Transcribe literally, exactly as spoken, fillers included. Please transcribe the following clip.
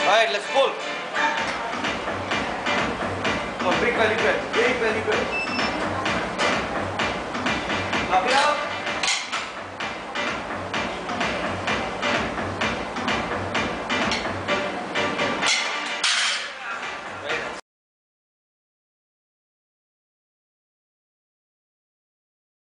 Alright, let's pull. Come on, big belly press. Big belly press.